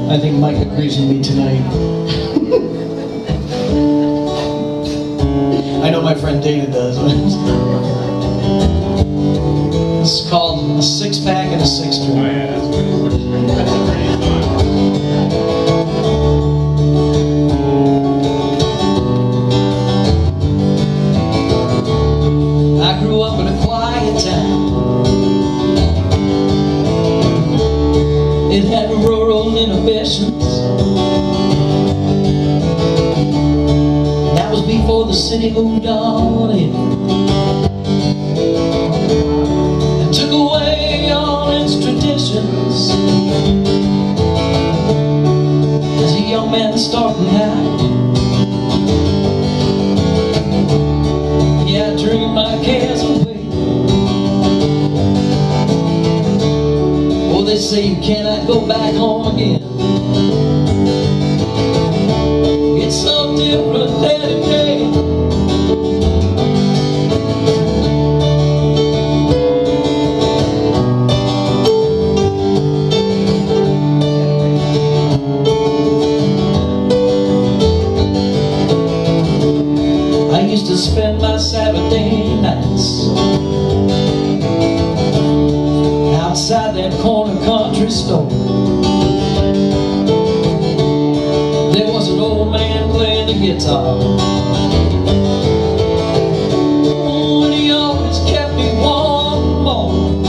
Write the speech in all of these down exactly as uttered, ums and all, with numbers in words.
I think Mike agrees with me tonight. I know my friend David does. This is called A Six Pack and a Six String. Oh yeah, that's good. That's a pretty song. I grew up in a quiet town. It had rural inhibitions. That was before the city moved on in and took away all its traditions. As a young man starting out, yeah, I dreamed my cares away. Oh, they say you cannot go back home again. It's so different than it came. I used to spend my Saturday nights outside that corner country store. There was an old man playing the guitar, and he always kept me wanting more.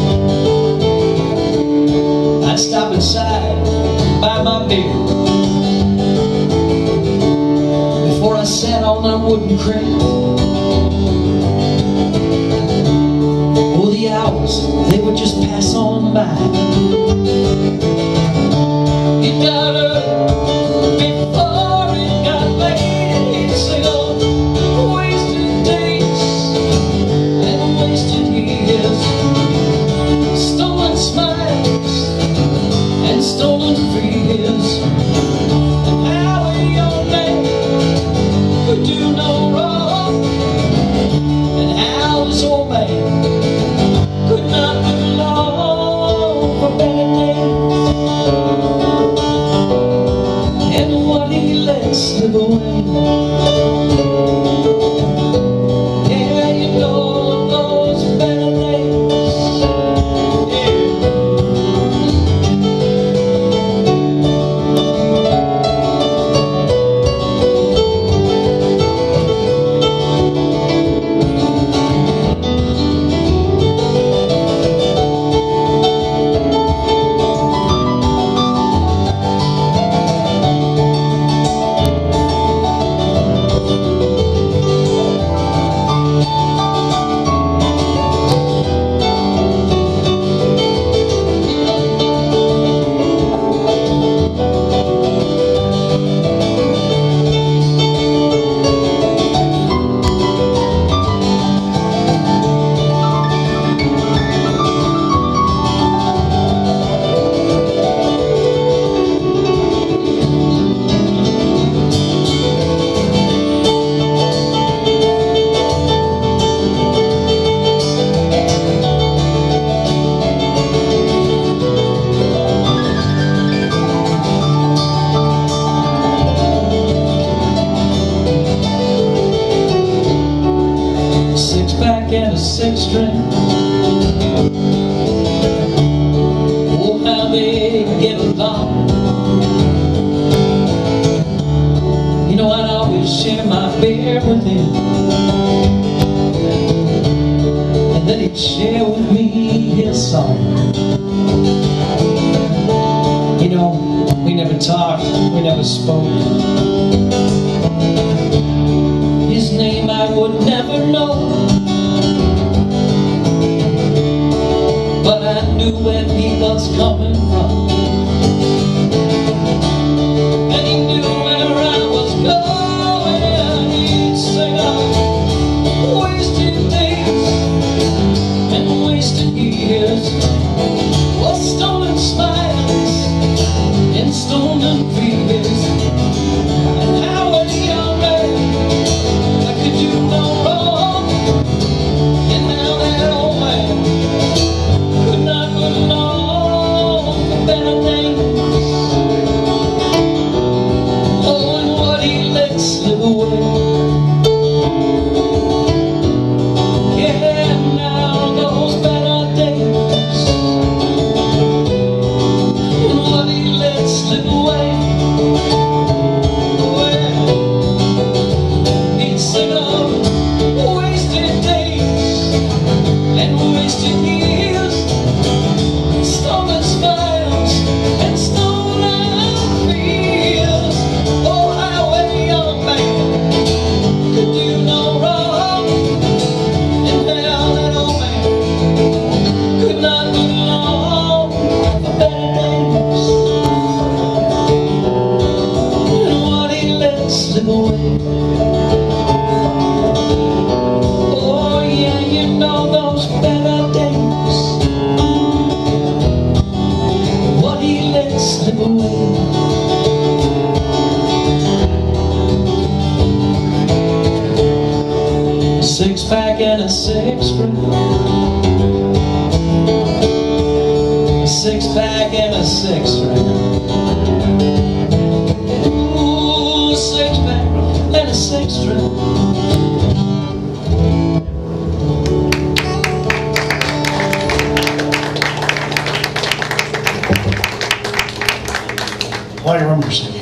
I'd stop inside, buy my beer, before I sat on that wooden crate. Oh, the hours, they would just pass on by. It got early before it got late, and he'd sing on wasted days and wasted years, stolen smiles and stolen fears. And how a young man could do no wrong, and how this old man could not belong for better days, and what he let slip away. Yeah, you know those better days. Yeah. And a six string. Oh, how they get along. You know, I'd always share my beer with him, and then he'd share with me his song. You know, we never talked, we never spoke. His name I would never know, but I knew where he was coming from, and he knew where I was going. He'd sing on wasted days and wasted years, or stolen smiles and stolen fears. And how a young man I could do no wrong, and now that old man could not belong. Better away. A six pack and a six string. A six pack and a six string. Ooh, a six pack and a six string. Why do you remember singing?